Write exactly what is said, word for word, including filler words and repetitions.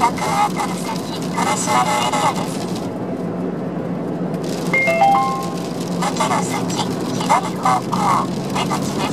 ひゃくメートル先、取締りエリアです。にキロ先、左方向、出口です。